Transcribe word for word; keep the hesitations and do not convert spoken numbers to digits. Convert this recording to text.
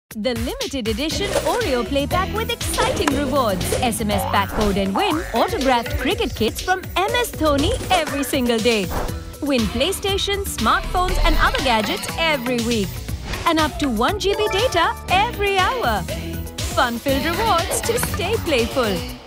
The limited edition Oreo Play Pack with exciting rewards. S M S pack code and win autographed cricket kits from M S Dhoni every single day. Win PlayStation, smartphones and other gadgets every week. And up to one G B data every hour. Fun-filled rewards to stay playful.